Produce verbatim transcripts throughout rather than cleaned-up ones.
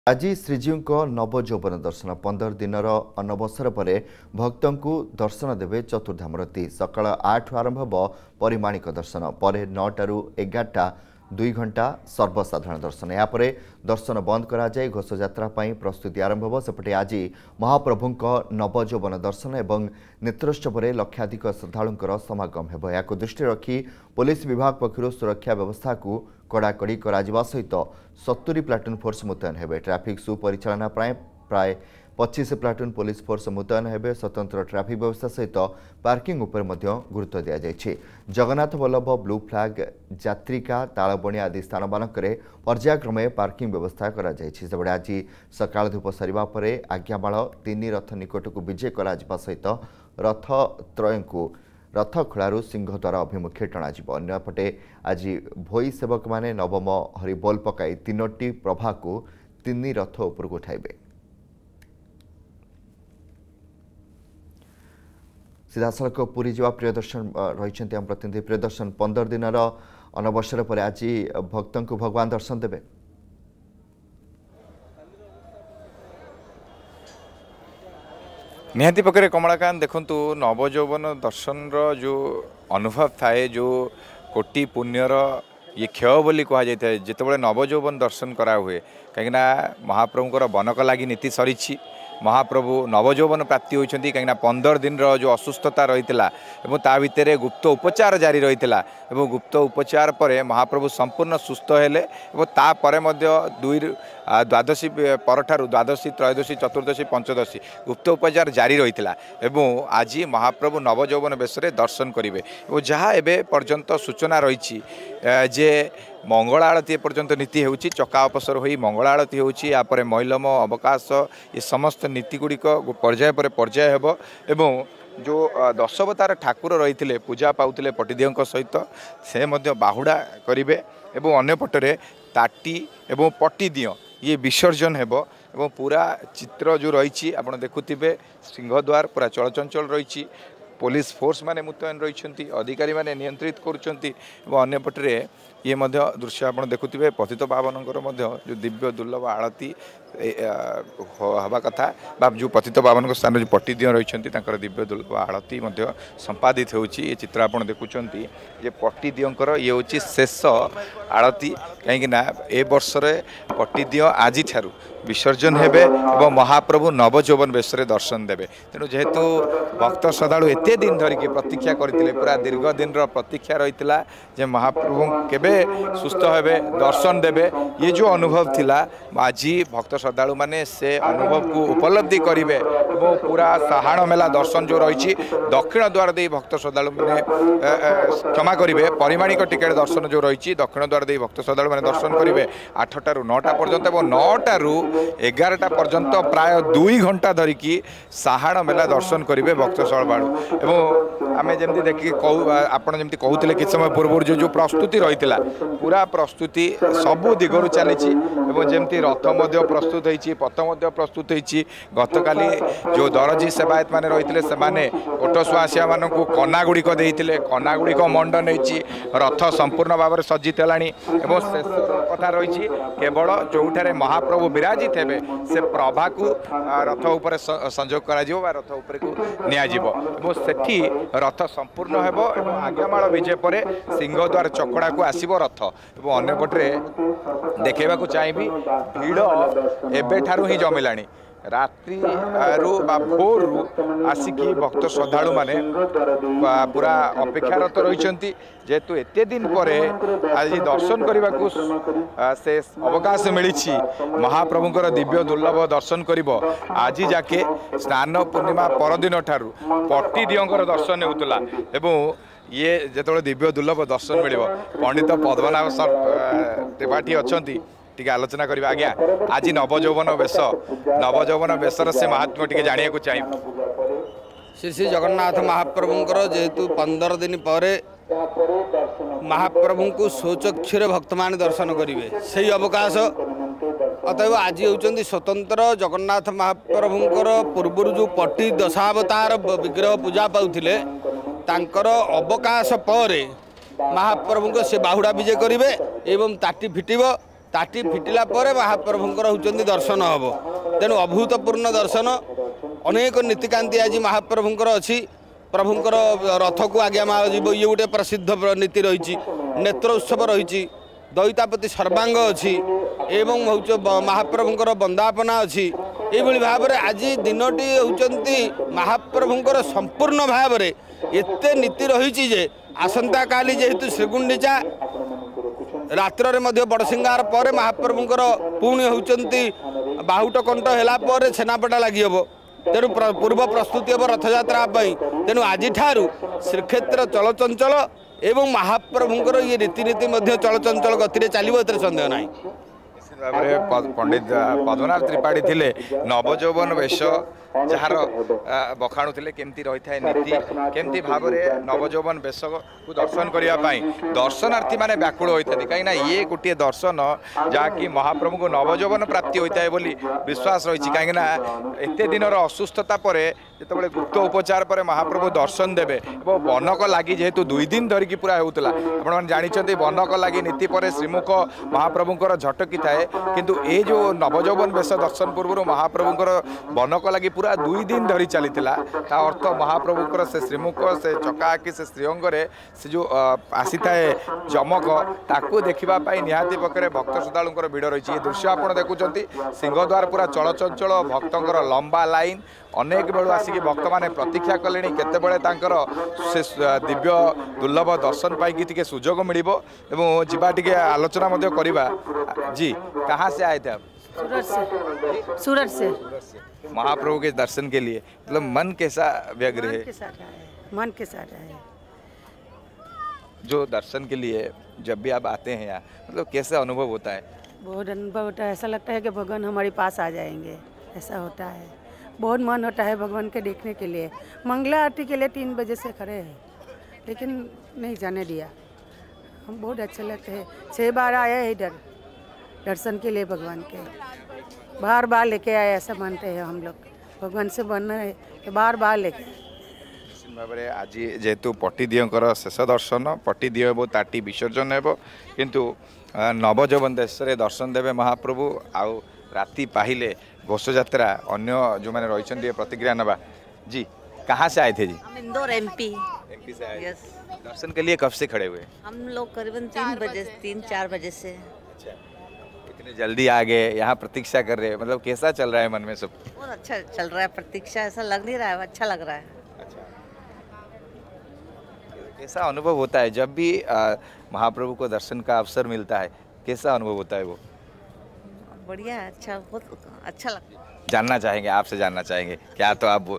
आज श्रीजीव नवजौवन दर्शन पंदर दिन अनवसर पर भक्तों को दर्शन देवे चतुर्धामरती सकाळ आठ आरंभ हो परिमाणिक दर्शन पर नौटू एगारटा दुई घंटा सर्वसाधारण दर्शन यापर दर्शन बंद कराई घोषयात्रा प्रस्तुति आरंभ हो सेपटे आज महाप्रभु नवजौवन दर्शन और नेत्रोत्सव लक्षाधिक श्रद्धालुंकर समागम हो या दृष्टि रखी पुलिस विभाग पक्षर सुरक्षा व्यवस्था को कड़ाकड़ी करा सहित सत्तरी प्लाटून फोर्स मुतयन हेबे ट्रैफिक सुपरिचालना प्राय प्राय पच्चीस प्लाटून पुलिस फोर्स मुतयन हेबे स्वतंत्र ट्रैफिक व्यवस्था सहित पार्किंग उपर मध्य गुरुत्व दिया जायछि। जगन्नाथ वल्लभ ब्लू फ्लैग यात्रिका तालबणी आदि स्थान मानकरे पर्यायक्रमे पार्किंग व्यवस्था करा जायछि। सेबडे आज सकाळ धूप सरिबा परे आज्ञामाळ तीन रथ निकट को विजय करा जिबा सहित रथ त्रय को रथ खोलू सिंहद्वार अभिमुखे टणाजिब। अन्यपटे आज भोई सेवक माने नवम हरिबोल पकाई तीनोटी प्रभा को तीन रथ उपर को उठाइबे। सीधासलख पुरी जावा प्रियदर्शन रही आम प्रतिनिधि प्रियदर्शन पंदर दिन अनवसर पर आज भक्तों को भगवान दर्शन देवे। निहाती पकड़े कमलाकांत देखु नवजौवन दर्शन जो अनुभव थाए जो कोटि पुण्यर ये क्षय बोली कह जाए जिते नवजौवन दर्शन करा हुए कहीं महाप्रभुंर बनक लगी नीति सरी महाप्रभु नवजौवन प्राप्ति होती कहीं पंदर दिन जो असुस्थता रही ता भितर गुप्त उपचार जारी रही गुप्त उपचार पर महाप्रभु संपूर्ण सुस्थ हेले तापर दुई द्वादशी परठारु द्वादशी त्रयोदशी चतुर्दशी पंचदशी गुप्त उपचार जारी रही आज महाप्रभु नवजौवन बेश दर्शन करेंगे और जहाँ एवं पर्यंत सूचना रही जे मंगल आरती पर्यंत नीति होची चका अवसर हो मंगल आरती होची यापर मैलम अवकाश ये समस्त नीति गुड़िक पर्याय पर पर्याय हेब एवं जो दशवतार ठाकुर रही पूजा पाउले पटिदियों सहित से मध्य बाहुड़ा करेंगे एवं अन्यपटरे ताटी एवं पटिदियों ये विसर्जन हेब एवं पूरा चित्र जो रही आप देखुवे सिंहद्वार पूरा चलचंचल रही पुलिस फोर्स माने मुतयन रही अधिकारी माने नियंत्रित करपटरे ये मध्य दृश्य आप देखुवे पतित पावनकर जो दिव्य दुर्लभ आरती हवा कथा बा जो पतित पावन स्थान जो पटिदियों रही दिव्य दुर्लभ आरती संपादित होची ये चित्र आप देखुंत ये पटिदियों ये हूँ शेष आरती कहीं ए वर्ष पटिदियों आज ठारू विसर्जन हेबे एवं महाप्रभु नवजौवन बेश दर्शन देवे। तेणु जेहेतु भक्त श्रद्धालु एत दिन धरिकी प्रतीक्षा करते पूरा दीर्घ दिन प्रतीक्षा रही जे महाप्रभु केबे सुस्थ हेबे दर्शन देवे ये जो अनुभव थिला आज भक्त श्रद्धालु माने से अनुभव को उपलब्धि करेंगे और पूरा साहाण मेला दर्शन जो रही दक्षिण द्वार दे भक्त श्रद्धालु मैंने क्षमा करेंगे परिमाणिक टिकेट दर्शन जो रही दक्षिण द्वार दे भक्त श्रद्धालु मैंने दर्शन करेंगे आठटारू नौटा पर्यंत और नौटारू एगारटा पर्यंत प्राय दुई घंटा धरिकी साहाण मेला दर्शन करेंगे भक्त श्रद्धालु एवं आम जमी देखिए आपड़ जमी कहते कि समय पूर्व जो जो प्रस्तुति रही पूरा प्रस्तुति सबू दिगरू चली जमी रथ प्रस्तुत होती पथ प्रस्तुत होती गत काली जो दरजी सेवायत मैंने रही से ओटसुआसिया मान कना गुड़िक देते कना गुड़िक मंडन होती रथ संपूर्ण भाव में सज्जित है शेष कथा रही केवल जो महाप्रभु विराजित हे से प्रभा को रथ उपर संजोग करा रथ उपर को नियाजिबो सेठी रथ संपूर्ण हेबो एवं आज्ञामाळ विजय पर सिंहद्वार चकड़ा को आसीबो रथ एवं अन्यपटे देखा चाहिए भीड़ एबेठारू ही जमिलानी रात्रि रु भोर रु आसिकी भक्त श्रद्धालु माने पूरा अपेक्षारत रही जेहेतु एत दिन पर आज दर्शन करने को से अवकाश मिली महाप्रभुंर दिव्य दुर्लभ दर्शन कर आज जाके स्नान पूर्णिमा परदिन ठारू पटिदियों दर्शन होता एवं ये जो दिव्य दुर्लभ दर्शन मिल पंडित पद्मनाभ त्रिपाठी अच्छा टी आलोचना करवा आज्ञा आज नवजौवन बेश नवजौवन बेशर से महात्मा टी जाना चाहिए। श्री श्री जगन्नाथ महाप्रभुंर जेहेतु पंदर दिन पर महाप्रभु को स्वचक्षुरे भक्त मान दर्शन करेंगे से अवकाश अतएव आज होती स्वतंत्र जगन्नाथ महाप्रभुंर पूर्व जो पट्टी दशावतार विग्रह पूजा पाउथिले तांकर अवकाश पर महाप्रभु को से बाहुड़ा विजय करेंगे एवं ताटी फिटिब ताटी फिटिला पर महाप्रभुंकर होउचंदी दर्शन हम तेणु अभूतपूर्ण दर्शन अनेक नीतिकांति आज महाप्रभुंकर अच्छी प्रभुंकर रथ को आज्ञा मा जीव ये गोटे प्रसिद्ध नीति रही नेत्र उत्सव रही दईतापति सर्वांग अच्छी एवं हूँ महाप्रभुंकर वंदापना अच्छी ये भाव में आज दिनटी होती महाप्रभुंकर संपूर्ण भाव में एत नीति रही जे आसंता काली जेहेतु श्रीगुंडीचा रात्र में बड़सिंगार पर महाप्रभुंकर पुणी होती बाहुट कंठ है छेनापटा लगी हम तेणु पूर्व प्रस्तुति हम रथयात्रा तेणु आज श्रीक्षेत्र चलचंचल एवं महाप्रभुंकर ये रीतिनीति चलचंचल गति चलो सन्देह ना। पंडित पद्मनाभ त्रिपाठी थिले नवजौवन वेश जार बखाणु थे केमती रही था नीति केमती भाव में नवजौवन वेश को दर्शन करने दर्शनार्थी मैंने व्याकुल होता है कहीं ये गोटे दर्शन जहाँकि महाप्रभु को नवजौवन प्राप्ति होता है बोली विश्वास रही कहीं एत दिन असुस्थता पर जो गुप्त उपचार पर महाप्रभु दर्शन देवे बनक लगी जेहेतु दुई दिन धरिकी पूरा होता आप जानते बनक लगी नीति पर श्रीमुख महाप्रभुंर झटकी थाए किंतु ये जो नवजौवन वेश दर्शन पूर्व महाप्रभुंर बनक लगी पूरा दुई दिन धरी चली ता अर्थ महाप्रभुंर से श्रीमुख से चकाआखि से श्रीअंगे से जो आसी थाए चमक ताकू देखापी निहाती पकड़े भक्त श्रद्धालुंर भिड़ रही दृश्य आप देखुं सिंहद्वार पूरा चलचंचल भक्तर लंबा लाइन अनेक बेलू आसिक भक्त मैंने प्रतीक्षा कले केतबले से दिव्य दुर्लभ दर्शन पाई टे सुजोग मिल जीवा टे आलोचना करवा। जी कहाँ से आए थे आप? सूरत से। सूरत से महाप्रभु के दर्शन के लिए मतलब मन कैसा व्यग्र है? मन के साथ आए, मन के साथ आए। जो दर्शन के लिए जब भी आप आते हैं यहाँ मतलब कैसा अनुभव होता है? बहुत अनुभव होता है, ऐसा लगता है कि भगवान हमारे पास आ जाएंगे, ऐसा होता है। बहुत मन होता है भगवान के देखने के लिए। मंगला आरती के लिए तीन बजे से खड़े हैं लेकिन नहीं जाने दिया। हम बहुत अच्छे लगते हैं, छः बार आए हैं इधर दर्शन के लिए भगवान के, बार बार लेके आए ऐसा मानते हैं हम लोग। भगवान से बनना है तो बार बार लेके भाव में आज जेहेतु पट्टीदीयर शेष दर्शन पट्टीदीय हे ताटी विसर्जन हे किंतु नवजौवन देश दर्शन देवे महाप्रभु आउ राति पाहिले घोष यात्रा अन्य जो मैंने रही प्रतिक्रिया नवा। जी कहाँ से आए थे? जी हम इंदौर एमपी एमपी से आए। यस। दर्शन के लिए कब से खड़े हुए? हम लोग करीबन तीन बजे तीन चार बजे से। अच्छा इतने जल्दी आ गए यहाँ प्रतीक्षा कर रहे हैं मतलब कैसा चल रहा है मन में सब? बहुत अच्छा चल रहा है प्रतीक्षा, ऐसा लग नहीं रहा है, अच्छा लग रहा है। अच्छा कैसा अनुभव होता है जब भी आ, महाप्रभु को दर्शन का अवसर मिलता है, कैसा अनुभव होता है वो? बढ़िया है, अच्छा, बहुत अच्छा लगता है। जानना चाहेंगे, आपसे जानना चाहेंगे क्या तो आप वो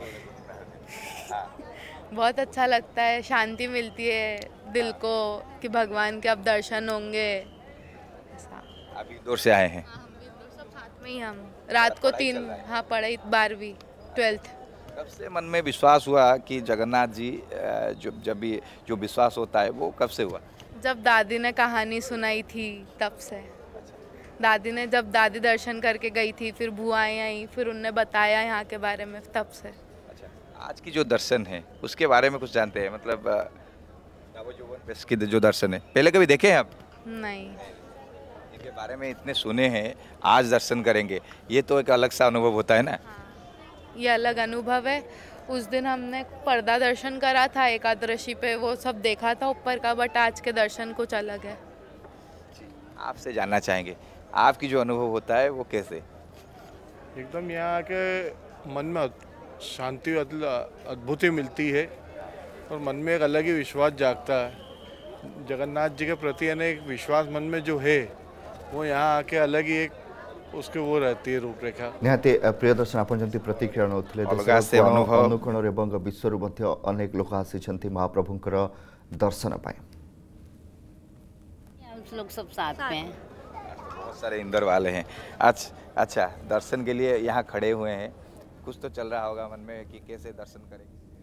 बहुत अच्छा लगता है, शांति मिलती है दिल को कि भगवान के अब दर्शन होंगे ऐसा। आप इंदौर से आए हैं? हाँ, हम इंदौर सब साथ में ही, हम रात को तीन हाँ पढ़ाई बारहवीं ट्वेल्थ। कब से मन में विश्वास हुआ कि जगन्नाथ जी जो जब भी जो विश्वास होता है वो कब से हुआ? जब दादी ने कहानी सुनाई थी तब से। दादी ने जब दादी दर्शन करके गई थी फिर बुआएं आई फिर उनने बताया यहाँ के बारे में तब से। अच्छा आज की जो दर्शन है उसके बारे में कुछ जानते हैं मतलब नवजौवन वेश की जो दर्शन है पहले कभी देखे हैं आप? नहीं। इनके बारे में इतने सुने हैं, आज दर्शन करेंगे ये तो एक अलग सा अनुभव होता है ना। हाँ, ये अलग अनुभव है। उस दिन हमने पर्दा दर्शन करा था एकादशी पे, वो सब देखा था ऊपर का, बट आज के दर्शन कुछ अलग है। आपसे जानना चाहेंगे आपकी जो अनुभव होता है वो कैसे? एकदम यहाँ के मन में शांति अद्भुत ही मिलती है और मन में एक अलग ही विश्वास जागता है जगन्नाथ जी के प्रति। यानी एक विश्वास मन में जो है वो यहाँ आके अलग ही एक उसके वो रहती है रूपरेखा। निहाती प्रिय दर्शन आप जमी प्रतिक्रिया नौथिले अनुकोण एवं विश्वर मध्य अनेक लोक आसी महाप्रभुंकर दर्शन पाए। हम लोग सब साथ में हैं, बहुत सारे इंदौर वाले हैं। अच्छा अच्छा दर्शन के लिए यहाँ खड़े हुए हैं, कुछ तो चल रहा होगा मन में कि कैसे दर्शन करेंगे?